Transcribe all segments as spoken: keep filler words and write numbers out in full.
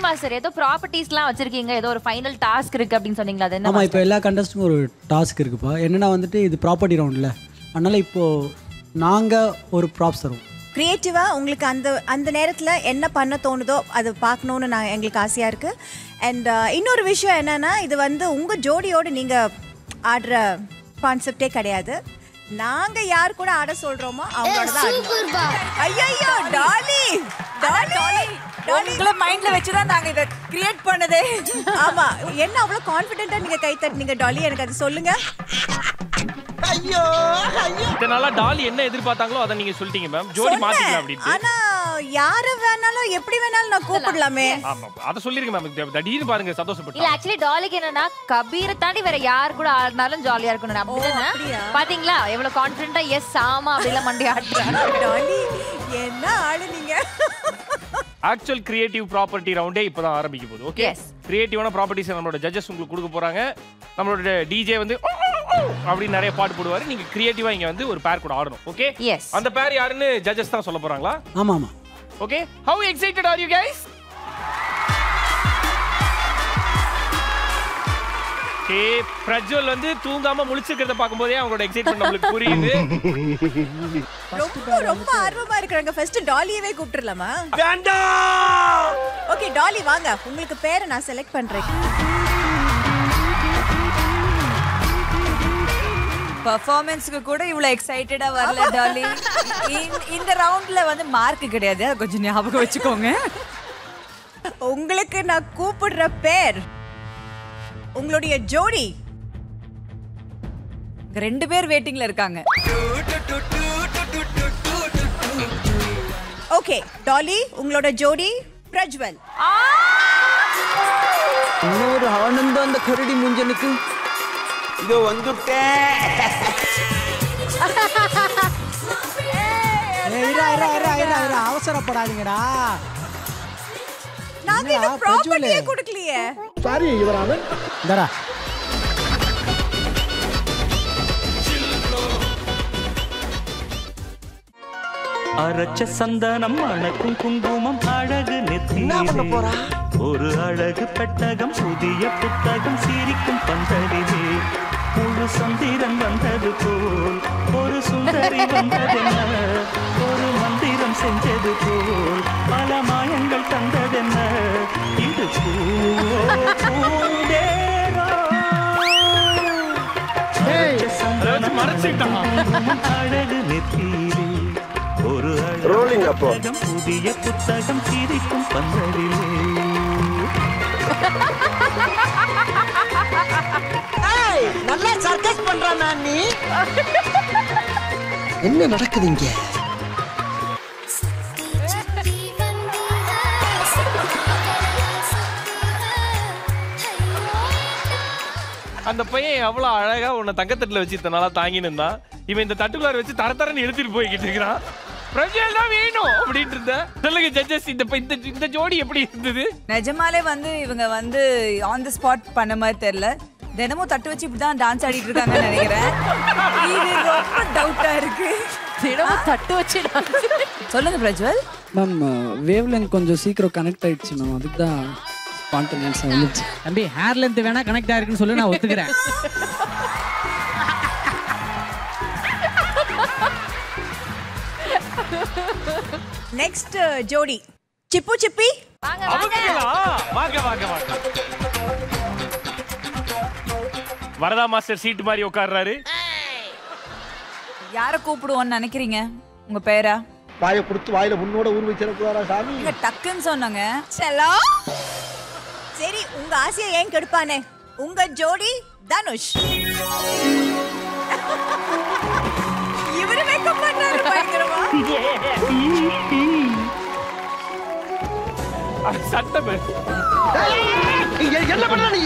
Master ஏதோ ப்ராப்பர்ட்டிஸ்லாம் வச்சிருக்கீங்க, ஏதோ ஒரு ஃபைனல் டாஸ்க் இருக்கு அப்படின்னு சொன்னீங்களா? அது என்ன? ஆமா, இப்போ எல்லா கண்டஸ்ட்டுக்கும் ஒரு டாஸ்க் இருக்குப்பா. என்னன்னா வந்துட்டு இது ப்ராப்பர்ட்டி ரவுண்ட்ல, அதனால இப்போ நாங்க ஒரு ப்ராப்ஸ் தருவோம். கிரியேட்டிவா உங்களுக்கு அந்த அந்த நேரத்துல என்ன பண்ண தோணுதோ அது பார்க்கணும்னு நான் எங்களுக்கு ஆசையா இருக்கு. அண்ட் இன்னொரு விஷயம் என்னன்னா, இது வந்து உங்க ஜோடியோடு நீங்க ஆடுற கான்செப்டே கிடையாது. நாங்க யார் கூட ஆட சொல்றோமோ அவங்களோட தான் ஆடணும். ஐயோ டாலி டாலி உங்களை மைண்ட்ல வச்சு தான் நாங்க இத கிரியேட் பண்ணதே. ஆமா, என்ன அவ்வளவு கான்ஃபிடென்ட்டா நீங்க கை தட்டினீங்க டாலி? எனக்கு அது சொல்லுங்க. ஐயோ ஐயோ, இதனால டாலி என்ன எதிர்பார்த்தாங்களோ அதை நீங்க சொல்லிட்டீங்க மேம். ஜோடி மாத்திக்கலாம் அப்படினு. ஆனா யார வேணாலும் எப்படி வேணாலும் நான் கூப்பிடலாமே. ஆமா, அத சொல்லிருங்க மேம். திடீர்னு பாருங்க சந்தோஷப்பட்டு. இல்ல ஆக்சுவலி டாலிக்கு என்னன்னா கபீரை தாண்டி வேற யார் கூட ஆடினாலும் ஜாலியா இருக்கணும் அப்படிதானே? பாத்தீங்களா எவ்வளவு கான்ஃபிடென்ட்டா எஸ் ஆமா அப்படிலாம் மண்டி ஆடுறாங்க. டாலி என்ன ஆடுனீங்க? ஆக்சுவல் கிரியேட்டிவ் ப்ராப்பர்ட்டி ரவுண்டே இப்பதான் ஆரம்பிக்க போகுது. ஓகே, கிரியேட்டிவான ப்ராப்பர்ட்டிஸ் நம்மளோட ஜட்ஜஸ் உங்களுக்கு கொடுக்க போறாங்க. நம்மளோட டிஜே வந்து அப்படி நிறைய பாட்டு போடுவாரு. நீங்க கிரியேட்டிவா இங்க வந்து ஒரு பேர் கூட ஆடணும். ஓகே, அந்த பேர் யாருன்னு ஜட்ஜஸ் தான் சொல்ல போறாங்களா? ஆமா ஆமா. Okay, how excited are you guys? Okay, Prajwal வந்து தூங்காம முழிச்சிருக்கிறத பாக்கும்போதே அவங்களோட எக்ஸைட்மென்ட் நமக்கு புரியுது. ரொம்ப ரொம்ப ஆர்வமா இருக்காங்க. ஃபர்ஸ்ட் டாலியவே கூப்பிட்டுறலாமா? வேண்டாம். ஓகே டாலி வாங்க, உங்களுக்கு பேரை நான் செலக்ட் பண்றேன். பெர்ஃபார்மன்ஸ்க்கு கூட இவ்வளவு எக்ஸைட்டடா வரல டாலி. இந்த ரவுண்ட்ல வந்து மார்க் கிடையாது, கொஞ்சம் ஞாபகம் வச்சுக்கோங்க. உங்களுக்கு நான் கூப்பிடுற பேர் உங்களுடைய ஜோடி. ரெண்டு பேர் வெயிட்டிங்ல இருக்காங்க. ஓகே டாலி, உங்களோட ஜோடி பிரஜ்வல். இன்னொரு ஆனந்தம் அந்த கரடி முஞ்சனுக்கு. இதோ வந்துட்டேன். அவசரப்படாதீங்கடா, நாங்க இந்த ப்ராப்பர்ட்டியே கொடுக்கலையே. சாரி யுவரானன். இந்தடா அரச்ச சந்தனம் அணக்கும் குங்குமம் அழகு நெத்தியிலே ஒரு அழகு பெட்டகம் புதிய புத்தகம் சிரிக்கும் பந்தலிலே முழு சந்திரன் வந்தது போல் ஒரு சுந்தரி வந்ததென்ன ஒரு மந்திரம் செஞ்சது போல் பல மாயங்கள் தந்ததென்ன இது பூவோ பூந்தேரோ அரச்ச சந்தனம் அழகு நெத்தியிலே ஒரு அழகு புதிய புத்தகம் சிரிக்கும் பந்தலிலே. நல்லா சர்க்கஸ் பண்றானா நீ? என்ன நடக்குது இங்க? அந்த பையன் எவ்வளவு அழகா உன்னை தங்கத்தட்டுல வச்சு இத்தனை நாளா தாங்கினா, இவன் இந்த தட்டுக்குள்ளார வச்சு தர தரன்னு எடுத்துட்டு போய்கிட்டு இருக்கிறான். பிரஜல் தான் வேணும் அப்படின்ட்டு இருந்த. சொல்லுங்க ஜட்ஜஸ், இந்த இந்த ஜோடி எப்படி இருந்தது? நிஜமாலே வந்து இவங்க வந்து ஆன் தி ஸ்பாட் பண்ண மாதிரி தெரியல. தினமும் தட்டு வச்சு இப்படிதான் டான்ஸ் ஆடிட்டு இருக்காங்கன்னு நினைக்கிறேன். இது ரொம்ப டவுட்டா இருக்கு. தினமும் தட்டு வச்சு சொல்லுங்க பிரஜ்வல். மேம், வேவ் லென்த் கொஞ்சம் சீக்கிரம் கனெக்ட் ஆயிடுச்சு மேம், அதுக்கு தான் ஸ்பான்டேனியஸா வந்துச்சு. தம்பி ஹேர் லென்த் வேணா கனெக்ட் ஆயிருக்குன்னு சொல்லி நான் ஒத்துக்கிறேன். நெக்ஸ்ட் ஜோடி சிப்பு சிப்பி. வாங்க அவங்களா? வாங்க வாங்க வாங்க. வரதா மாஸ்டர் சீட் மாதிரி உட்கார்றாரு. யாரை கூப்பிடுவோம்னு நினைக்கிறீங்க? உங்க பேரா? வாயை கொடுத்து வாயில முன்னோட ஊர் வச்சிருக்காரா சாமி? நீங்க டக்குன்னு சொன்னாங்க. செல்லோ. சரி, உங்க ஆசையை ஏன் கெடுப்பானே? உங்க ஜோடி தனுஷ். இவரு மேக்கப் பண்றாரு பயங்கரமா. சட்டம் என்ன பண்ற நீ?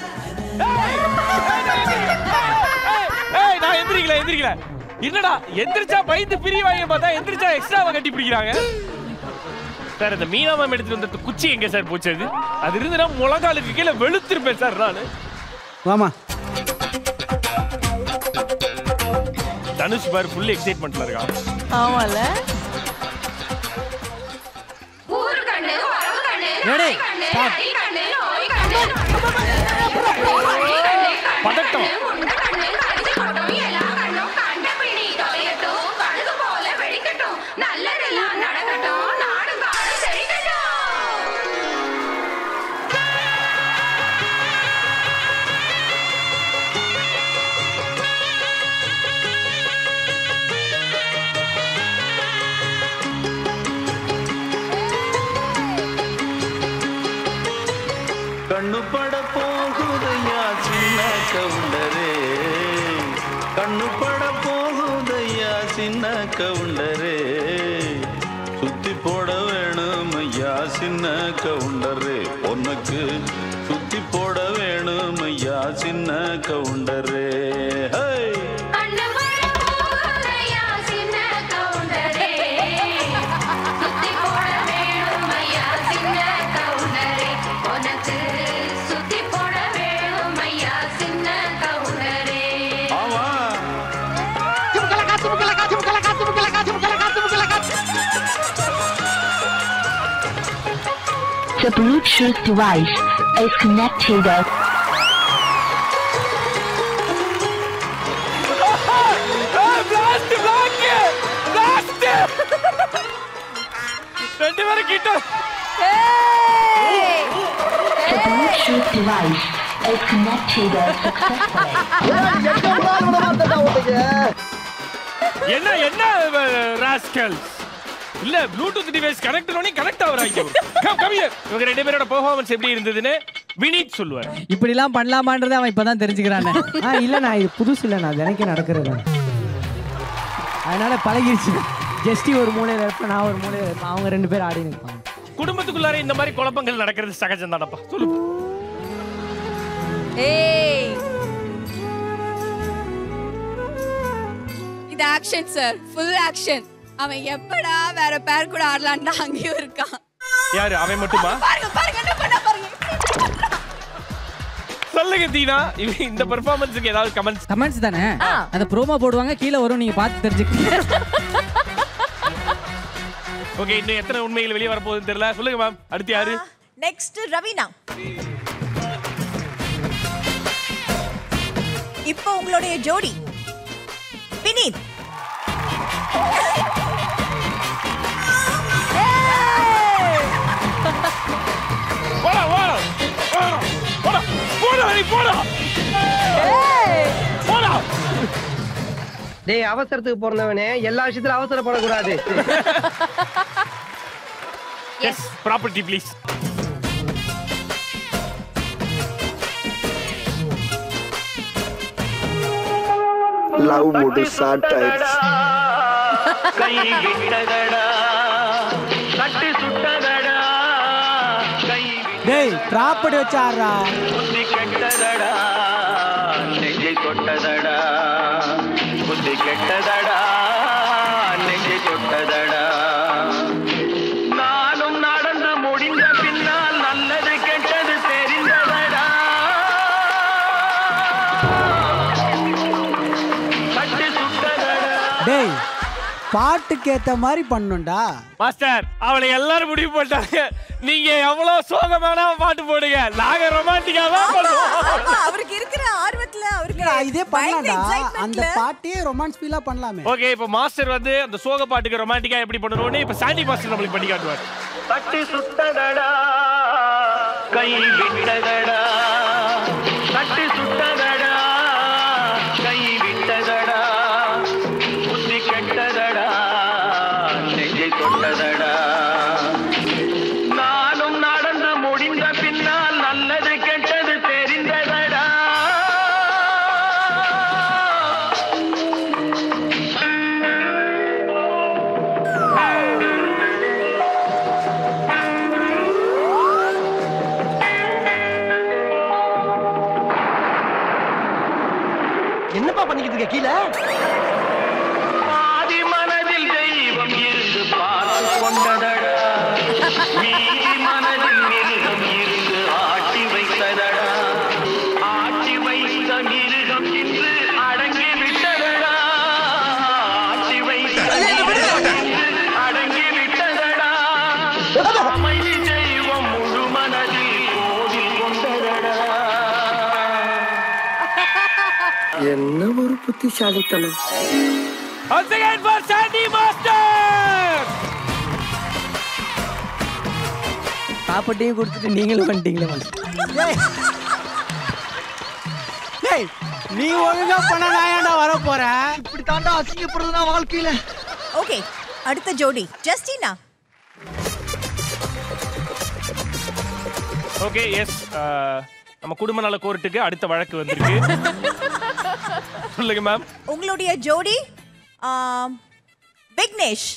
ஏய், நான் எந்திரிக்கல எந்திரிக்கல. என்னடா எந்திரிச்சா பயந்து பிரிவாங்க பார்த்தா எந்திரிச்சா எக்ஸ்ட்ராவா கட்டி பிடிக்கிறாங்க. சார், இந்த மீனா மேம் எடுத்துட்டு வந்த குச்சி எங்க சார் போச்சு? அது அது இருந்துனா முழங்காலுக்கு கீழே வெளுத்திருப்பேன் சார் நானு. வாமா. தனுஷ் பாரு ஃபுல் எக்ஸைட்மென்ட்ல இருக்கான். ஆமால. ரெடி பதட்டம். கண்ணு பட போகுதையா சின்ன கவுண்டரே, கண்ணு பட போகுதையா சின்ன கவுண்டரே, சுத்தி போட வேணும் ஐயா சின்ன கவுண்டரே, உனக்கு சுத்தி போட வேணும் ஐயா சின்ன கவுண்டரே. The Bluetooth device is connected. Blast! Blast! Blast! ரெண்டு பேரும் கிட்ட. The Bluetooth device is connected successfully. என்ன என்ன ராஸ்கல்ஸ் இல்ல ப்ளூடூத் டிவைஸ் கனெக்ட் பண்ணி கனெக்ட் ஆவறாங்க. Come come here. இவங்க ரெண்டு பேரோட பெர்ஃபார்மன்ஸ் எப்படி இருந்ததுன்னு வினீத் சொல்வார். இப்படி எல்லாம் பண்ணலாமான்றதை அவன் இப்பதான் தெரிஞ்சுக்கிறானே. ஆ இல்ல நான் இது புதுசு இல்ல, நான் தினைக்கு நடக்கிறது. அதனால பழகிடுச்சு. ஜஸ்டி ஒரு மூலையில இருப்பேன், நான் ஒரு மூலையில இருப்பேன், அவங்க ரெண்டு பேரும் ஆடி நிற்பாங்க. குடும்பத்துக்குள்ளார இந்த மாதிரி குழப்பங்கள் நடக்கிறது சகஜம் தானப்பா. சொல்லு. ஏய் இது ஆக்ஷன் சார், ஃபுல் ஆக்ஷன். அவன் எப்படா வேற பேர் கூட ஆடலாம்னா அங்கேயும் இருக்கான். யாரு அவன் மட்டுமா? பாருங்க பாருங்க என்ன பண்ண பாருங்க. சொல்லுங்க தீனா, இந்த பெர்ஃபார்மன்ஸ்க்கு ஏதாவது கமெண்ட்ஸ்? கமெண்ட்ஸ் தானே, அந்த ப்ரோமோ போடுவாங்க கீழே வரும், நீங்க பார்த்து தெரிஞ்சுக்கங்க. ஓகே, இன்னும் எத்தனை உண்மைகள் வெளியே வர போகுதுன்னு தெரியல. சொல்லுங்க மேம், அடுத்து யாரு? நெக்ஸ்ட் ரவீனா. இப்போ உங்களுடைய ஜோடி வினீத். போடா போடா போடா போடா போடா போடா. டேய் அவசரத்துக்கு போறவனே எல்லா விஷயத்துல அவசரப்படக்கூடாது. Yes property please. Love mood start ஆயிடுச்சு. கை விட்டதடா கட்டி சுட்டதடா கை டேய் ப்ராப்பர்ட்டி வச்சு ஆடுறா. புத்தி கெட்டதடா நெஞ்சை தொட்டதடா புத்தி கெட்டதடா நெஞ்சை தொட்டதடா. நானும் நடந்து முடிந்த பின்னால் நல்லது கெட்டது தெரிந்ததடா. கட்டி சுட்டதடா. டேய் பாட்டுக்கு ஏத்த மாதிரி பண்ணுண்டா. மாஸ்டர் அவளை எல்லாரும் முடிவு போட்டாங்க. நீங்க எவ்வளவு சோகமான பாட்டு போடுங்க, நாங்க ரொமான்டிக்கா தான் பண்ணுவோம். அவருக்கு இருக்கிற ஆர்வத்துல அவருக்கு இதே பண்ணலாம்டா, அந்த பாட்டே ரொமான்ஸ் ஃபீலா பண்ணலாமே. ஓகே, இப்போ மாஸ்டர் வந்து அந்த சோக பாட்டுக்கு ரொமான்டிக்கா எப்படி பண்ணணும்னு இப்ப சாண்டி மாஸ்டர் நம்மளுக்கு பண்ணி காட்டுவார். கட்டி சுட்டதடா கை விட்டதடா கட்டி சுட்டதடா கை விட்டதடா புத்தி கெட்டதடா நெஞ்சை தொட்டதடா. நானும் நடந்து முடிந்த பின்னால் நல்லது கெட்டது தெரிந்ததடா. என்னப்பா பண்ணிக்கிட்டு இருக்க கீழே? ஆதி மனதில் தெய்வம் இருந்து பார்த்து கொண்டதடா, மீதி மனதில் மிருகம் இருந்து ஆட்டி வைத்ததடா. ஆட்டி வைத்த மிருகம் இன்று அடங்கி விட்டதடா. ஆட்டி வைத்த மிருகம் இன்று அடங்கி விட்டதடா. அமைதி தெய்வம் முழு என்ன ஒரு புத்திசாலித்தனம். Once again for Sandy Master. ப்ராப்பர்ட்டியும் கொடுத்துட்டு நீங்களும் பண்ணிட்டீங்களே மாஸ்டர். டேய் நீ ஒழுங்கா பண்ண நான் ஏன்டா வர போறேன்? இப்படி தாண்டா அசிங்கப்படுறதுனா வாழ்க்கையில. ஓகே, அடுத்த ஜோடி ஜஸ்டினா. Okay, S. நம்ம குடும்ப நல கோர்ட்டுக்கு அடுத்த வழக்கு வந்திருக்கு. சொல்லுங்க மேம். உங்களுடைய ஜோடி விக்னேஷ்.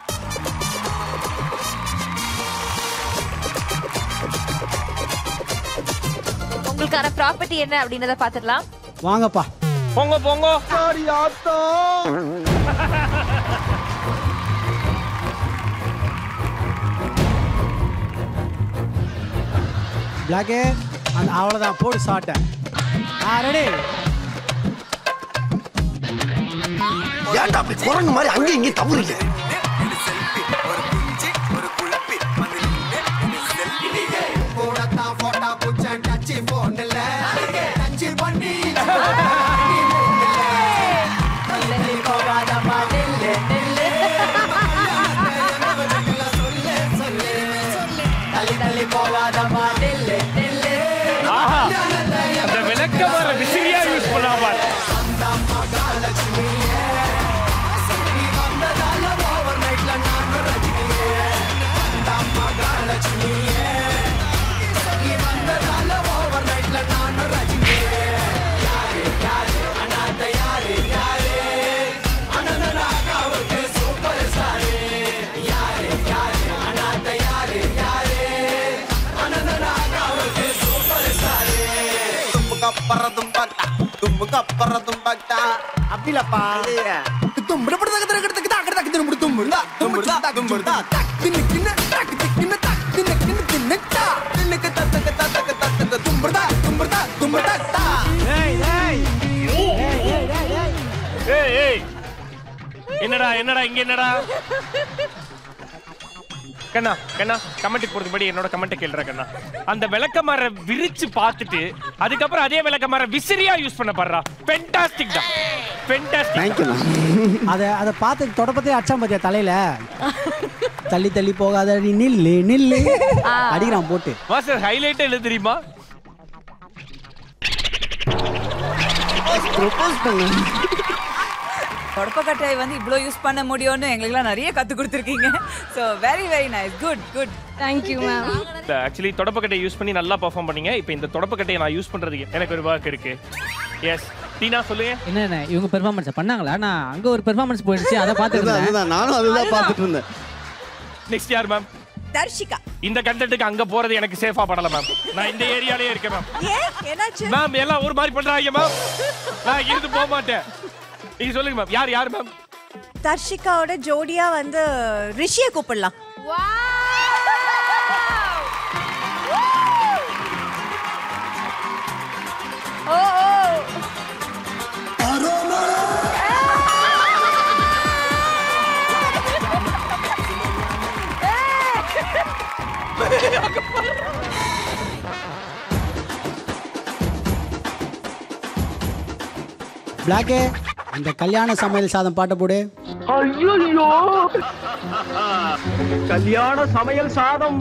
உங்களுக்கான ப்ராப்பர்ட்டி என்ன அப்படின்றத பாத்துடலாம். வாங்கப்பா. போங்க போங்க. பிளாக்கே அந்த அவ்வளவுதான் போடு சாட்டை. ஆ ரெடி. ஏன்டா அப்படி குரங்கு மாதிரி அங்கே இங்கே தவறீங்க? அந்த விளக்கமாற விசிறியா யூஸ் பண்ணாம பறதும் பட்டா தும்முக பறதும் பட்டா அப்படிலப்பா தும்முட படதக தரகடக்கு தாக்கடக்கு தும்முட தும்முடா தும்முடா தும்முடா தின்னு கின்னு தக் தின்னு தக் தின்னு கின்னு தின்னட்டா தின்னுக தத்தக தத்தக தத்தக தும்முடா தும்முடா தும்முடா. ஏய் ஏய் ஏய் ஏய் என்னடா என்னடா இங்க என்னடா? கண்ணா கண்ணா கமெண்ட் போறதுபடி என்னோட கமெண்ட் கேளுற கண்ணா. அந்த விளக்கமாற விரிச்சு பார்த்துட்டு அதுக்கப்புறம் அதே விளக்கமாற விசிறியா யூஸ் பண்ண பாருடா. ஃபென்டாஸ்டிக் டா. ஃபென்டாஸ்டிக். Thank you. அத அத பார்த்து தொடப்பத்தே அச்சாம் பாத்தியா தலையில. தள்ளி தள்ளி போகாத நீ நில்லு நில்லு அடிக்குறான் போட்டு. மாஸ்டர் ஹைலைட் என்ன தெரியுமா? ப்ரோபோஸ் பண்ணு. தொடப்பக்கட்டை வந்து இவ்ளோ யூஸ் பண்ண முடியும்னு எங்களுக்குலாம் நிறைய கத்து கொடுத்துருக்கீங்க. So very very nice. Good good. Thank you ma'am. Actually தொடப்பக்கட்டை யூஸ் பண்ணி நல்லா பெர்ஃபார்ம் பண்ணீங்க. இப்போ இந்த தொடப்பக்கட்டையை நான் யூஸ் பண்றதுக்கு எனக்கு ஒரு ஒர்க் இருக்கு. எஸ் டீனா சொல்லுங்க. என்ன இவங்க பெர்ஃபார்மன்ஸ் பண்ணாங்களா? நான் அங்க ஒரு பெர்ஃபார்மன்ஸ் போயிடுச்சு, அதை பார்த்துட்டு அதுதான் நானும் அதுதான் பார்த்துட்டு இருந்தேன். நெக்ஸ்ட் யார் மேம்? தர்ஷிகா. இந்த கண்டென்ட்க்கு அங்க போறது எனக்கு சேஃபா படல மேம். நான் இந்த ஏரியாலயே இருக்கேன் மேம். ஏன் என்னாச்சு? மேம் எல்லாம் ஒரு மாதிரி பண்றாங்க மேம். நான் இருந்து போக மாட்டேன். நீங்க சொல்லுங்க மேம். யார் யார் மேம்? தர்ஷிகாவோட ஜோடியா வந்து ரிஷியை கூப்பிடலாம். ஓ ஓ பிளாக்கே அந்த கல்யாண சமையல் சாதம் பாட்ட போடு. ஐயோ கல்யாண சமையல் சாதம்.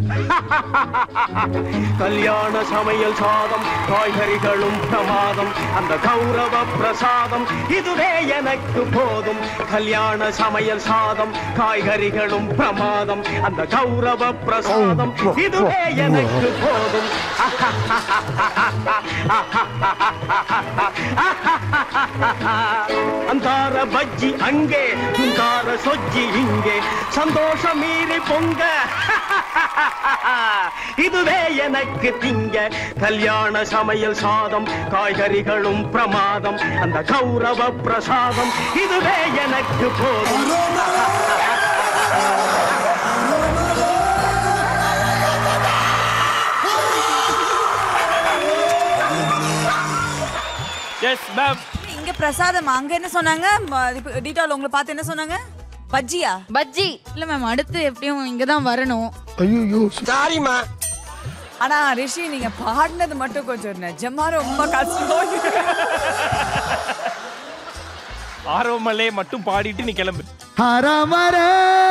கல்யாண சமையல் சாதம் காய்கறிகளும் பிரமாதம் அந்த கௌரவ பிரசாதம் இதுவே எனக்கு போதும். கல்யாண சமையல் சாதம் காய்கறிகளும் பிரமாதம் அந்த கௌரவ பிரசாதம் இதுவே எனக்கு போதும். அந்தார பஜ்ஜி அங்கே துந்தார சொஜ்ஜி இங்கே சந்தோஷம் மீறி பொங்க இதுவே எனக்கு திங்க. கல்யாண சமையல் சாதம் காய்கறிகளும் பிரமாதம் அந்த கௌரவ பிரசாதம் இதுவே எனக்கு போதும். Yes ma'am. இங்க பிரசாதம் அங்க என்ன சொன்னாங்க? டீட்டால் உங்களை பார்த்து என்ன சொன்னாங்க? பஜ்ஜியா? பஜ்ஜி இல்ல மேம், அடுத்து எப்படியும் இங்க தான் வரணும். ஐயோ சாரிமா. ஆனா ரிஷி நீங்க பாடினது மட்டும் கொஞ்சம் நிஜமா ரொம்ப கஷ்டம். ஆரோமலே மட்டும் பாடிட்டு நீ கிளம்பு. ஆராமரே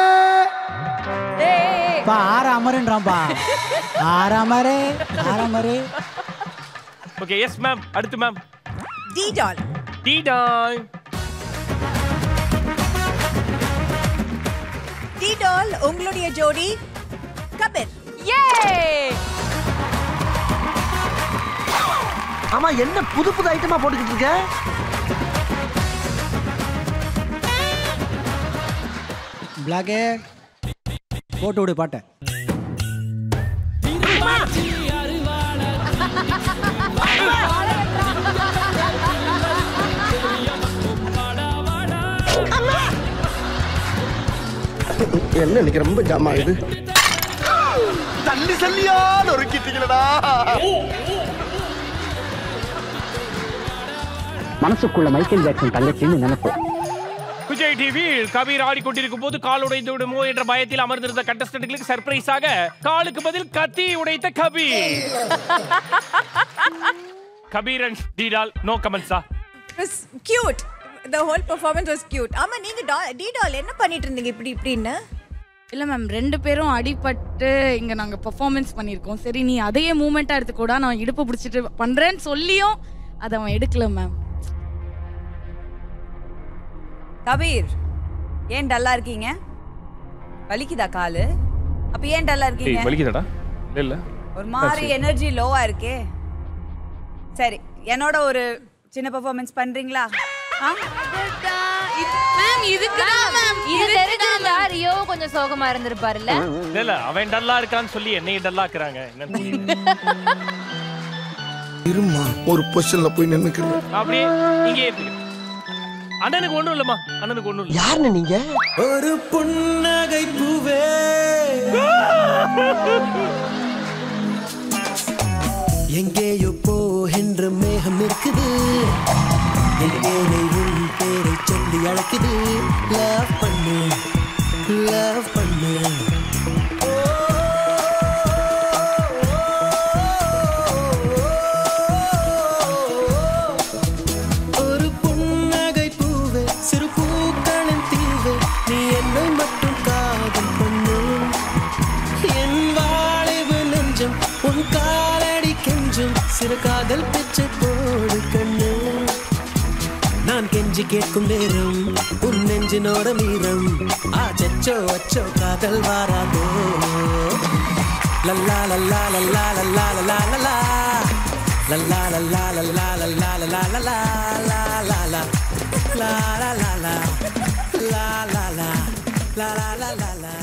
பா ஆற அமரன்றான்பா. ஆறாமரே ஆறாமரே. Okay yes ma'am. அடுத்து மேம். டி டால். டி டால். டி டால் உங்களுடைய ஜோடி கபீர். யே! ஆமா என்ன புது புது ஐட்டமா போட்டுக்கிட்டு இருக்க? பிளாக்கே போட்டு விடு பாட்டை. என்ன இன்னைக்கு ரொம்ப ஜாம் ஆகுது. தள்ளி சல்லியா நொறுக்கிட்டீங்களடா. மனசுக்குள்ள மைக்கேல் ஜாக்சன் தங்கச்சின்னு நினைப்பு. விஜய் டிவியில் கபீர் ஆடிக்கொண்டிருக்கும் போது கால் உடைந்து விடுமோ என்ற பயத்தில் அமர்ந்திருந்த கண்டஸ்டன்ட்களுக்கு சர்ப்ரைஸாக காலுக்கு பதில் கத்தி உடைத்த கபீர். கபீர் அண்ட் டி டால் நோ கமெண்ட்ஸா. It was cute. The whole performance was cute. ஆமா நீங்க டி டால் என்ன பண்ணிட்டு இருந்தீங்க இப்படி இப்படின்னு? இல்ல மேம் ரெண்டு பேரும் அடிபட்டு இங்க நாங்க பெர்ஃபார்மன்ஸ் பண்ணிருக்கோம். சரி நீ அதையே மூமெண்டா எடுத்துக்கூடா நான் இடுப்பு பிடிச்சிட்டு பண்றேன்னு சொல்லியும் அதை அவன் எடுக்கல மேம். கபீர் ஏன் டல்லா இருக்கீங்க? வலிக்குதா காலு? அப்ப ஏன் டல்லா இருக்கீங்க? ஏய் வலிக்குதாடா? இல்ல இல்ல. ஒரு மாதிரி எனர்ஜி லோவா இருக்கே. சரி என்னோட ஒரு சின்ன பெர்ஃபார்மன்ஸ் பண்றீங்களா? மேம் இதுக்கு தான் மேம் இது தெரிஞ்சிருந்தா ரியோ கொஞ்சம் சோகமா இருந்திருப்பாருல்ல. இல்ல இல்ல அவன் டல்லா இருக்கான்னு சொல்லி என்னைய டல்லா ஆக்குறாங்க. என்ன இருமா ஒரு பொசிஷன்ல போய் நின்னுக்கிறேன். அப்படியே இங்கே இருக்கு. அண்ணனுக்கு ஒண்ணும் இல்லம்மா. அண்ணனுக்கு ஒண்ணும் இல்ல. யாருன்னு நீங்க? ஒரு புன்னகை பூவே எங்கேயோ போகின்ற மேகம் இருக்குது. எங்கேனை உன் பேரை சொல்லி அழைக்குது. லவ் பண்ணு லவ் பண்ணு. ஒரு புன்னகை பூவே சிறு பூக்களின் தீவே நீ என்னை மட்டும் காதல் பண்ணு. என் வாழைவு நெஞ்சம் உன் காலடி கெஞ்சும் சிறு காதல் பிச்சை போடு கண்ணு. நான் கெஞ்சி கேட்கும் நேரம் உன் நெஞ்சினோட மீறம் ஆச்சோ அச்சோ காதல் வாராதோ. லல்லா லல்லா லல்லா லல்லா லல்லா லல்லா லல்லா லல்லா லல்லா லல்லா லல்லா லல்லா லா லா லா லா லா லா லா லா லா லா லா லா லா.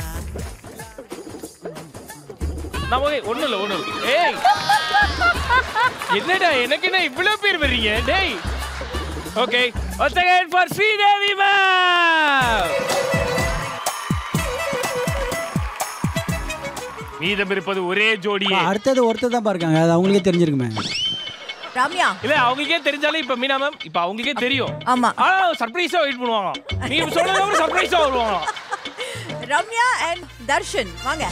நான் ஓகே ஒண்ணும் இல்ல ஒண்ணும் இல்ல. ஏய் என்னடா எனக்கு என்ன இவ்வளவு பேர் வர்றீங்க டேய். Okay once again for Sridevi ma'am. மீதம் இருப்பது ஒரே ஜோடியே. அடுத்தது ஒருத்தர் தான் பாருங்க அது அவங்களுக்கே தெரிஞ்சிருக்குமே. ராம்யா இல்ல அவங்களுக்கே தெரிஞ்சாலும் இப்ப மீனா மேம் இப்ப அவங்களுக்கே தெரியும். ஆமா ஆ சர்ப்ரைஸா வெயிட் பண்ணுவாங்க. நீ சொன்னது அப்புறம் சர்ப்ரைஸா வருவாங்க. ரம்யா அண்ட் தர்ஷன் வாங்க.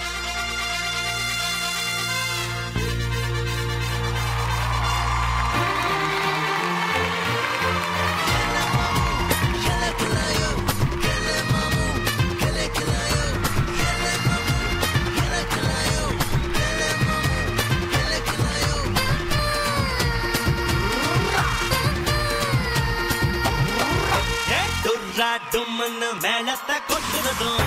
டும்னு மேலத்தை கொட்டுறதும்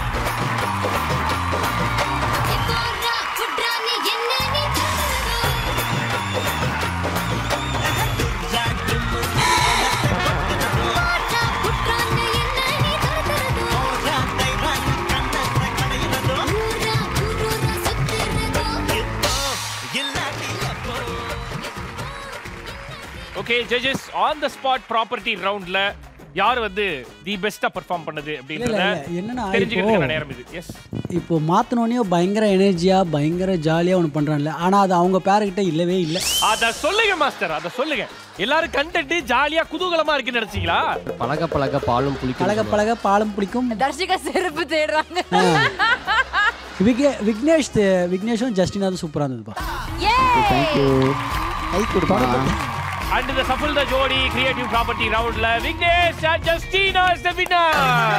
okay judges on the spot property ரவுண்ட்ல யார் வந்து தி பெஸ்டா பெர்ஃபார்ம் பண்ணது அப்படின்றத என்னன்னா தெரிஞ்சுக்கிறதுக்கான நேரம் இது. எஸ் இப்போ மாத்தினோனே பயங்கர எனர்ஜியா பயங்கர ஜாலியா ஒன்று பண்றான்ல. ஆனா அது அவங்க பேர்கிட்ட இல்லவே இல்லை. அத சொல்லுங்க மாஸ்டர் அத சொல்லுங்க. எல்லாரும் கண்டென்ட் ஜாலியா குதூகலமா இருக்குன்னு நினைச்சீங்களா? பழக பழக பாலும் புளிக்கும். பழக பழக பாலும் புளிக்கும். தர்ஷிகா செருப்பு தேடுறாங்க. விக்னே விக்னேஷ் விக்னேஷும் ஜஸ்டினாவும் சூப்பராக இருந்ததுப்பா. தேங்க்யூ. கை கொடுப்பா. And the Safal the Jodi Creative Property Round la Vignesh and Justina is the winner.